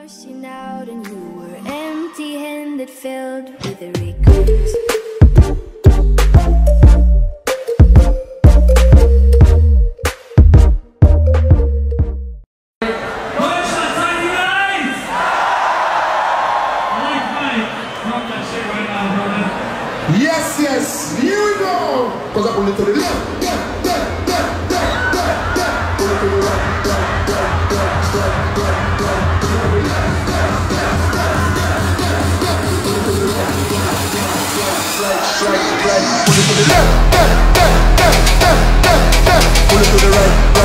Rushing out and you were empty-handed, filled with the regrets. Yes, yes, you know. Cause I pull it to the left, pull it to the right, pull it to the right, pull it to the right.